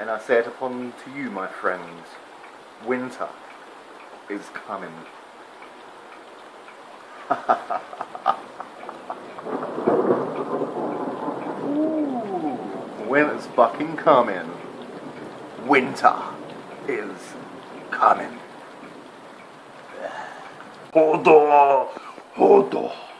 And I say it upon to you, my friends, winter is coming. Ooh, winter's fucking coming. Winter is coming. Hold on, hold on.